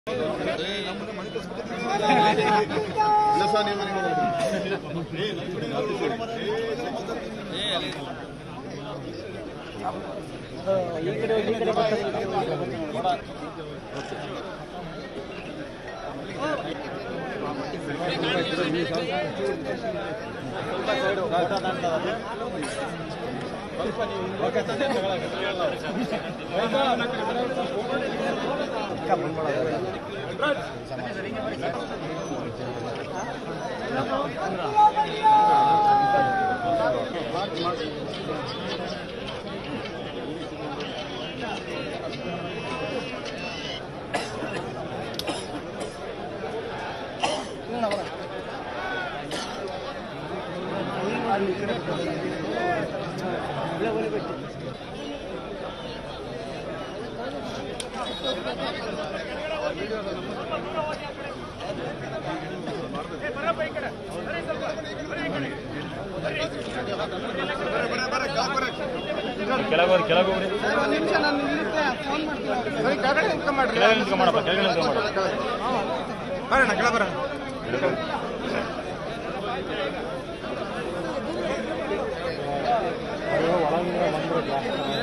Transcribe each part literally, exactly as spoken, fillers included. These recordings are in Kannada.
ಕೆಳಗೋರಿ ಕೆಳಗೋರಿ ನಿಮಿಷ ನಾನು ನಿಲ್ಲುತ್ತೆ ಫೋನ್ ಮಾಡ್ತೀನಿ ಸರಿ ಕೆಳಗಡೆ ನಿಂತ್ಕೊ ಮಾಡ್ರಿ ಕೆಳಗಡೆ ನಿಂತ್ಕೊ ಮಾಡಪ್ಪ ಕೆಳಗಡೆ ನಿಂತ್ಕೊ ಮಾಡು ಬರೋಣ ಕೆಳಗೆ ಬರೋಣ ಒಳಗಿಂದ ಬಂದ್ಬಿಡುತ್ತೆ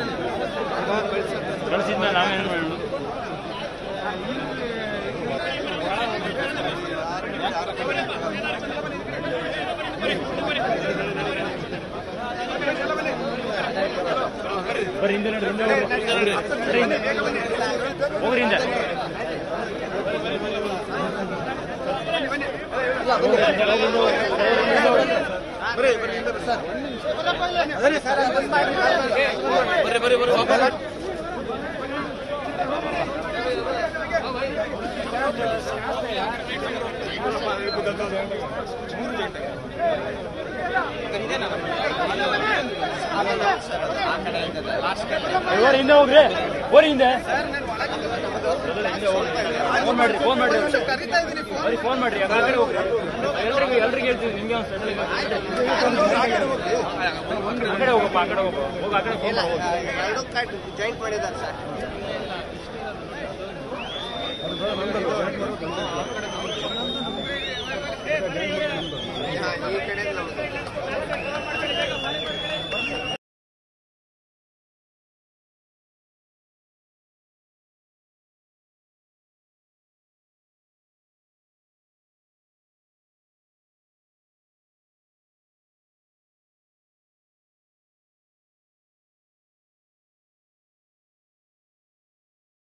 ಕಳಿಸಿದ್ನ ನಾವೇನು ಹೇಳು ಬರೀ ಹಿಂದೆ ನೋಡಿ ಹಿಂದೆ ಹೋಗ್ರಿ ಹಿಂದೆ ಬರ್ರಿ ಬರ್ರಿ ಬರ್ರಿ ಹಿಂದೆ ಹೋಗ್ರಿ ಹೋರಿ ಹಿಂದೆ ಫೋನ್ ಮಾಡ್ರಿ ಫೋನ್ ಮಾಡ್ರಿ ಬರೀ ಫೋನ್ ಮಾಡ್ರಿ ಹಾಗಾದ್ರೆ ಹೋಗ್ರಿ ಎಲ್ರಿಗೂ ಎಲ್ರಿಗೂ ಹೇಳ್ತೀವಿ ನಿಮ್ಗೆ ಒಂದು ಆ ಕಡೆ ಹೋಗಪ್ಪ ಆ ಕಡೆ ಹೋಗಪ್ಪ ಹೋಗಿ ಆ ಕಡೆ ಫೋನ್ ಮಾಡಿ ಜಾಯಿಂಟ್ ಮಾಡಿದ್ದಾರೆ ಸರ್